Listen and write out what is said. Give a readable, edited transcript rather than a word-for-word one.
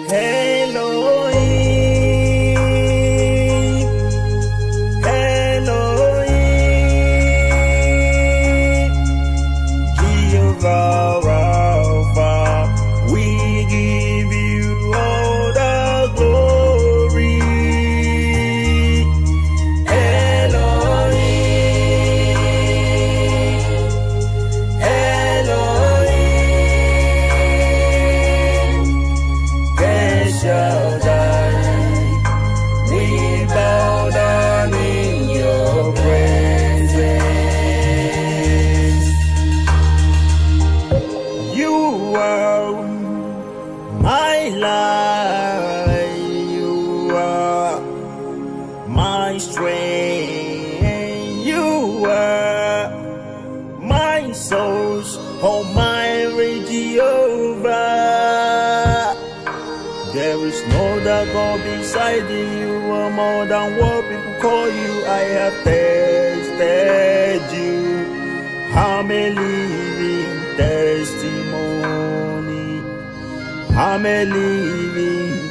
Elohim, Elohim, Jehovah Rapha, we give you all the glory. Elohim, Elohim, El Shaddai, we bow down in your presence. You are my life, you are my strength, you are my source, Almighty Jehovah. There is no other God beside you. You are more than what people call you. I have tested you. I'm a living testimony. I'm a living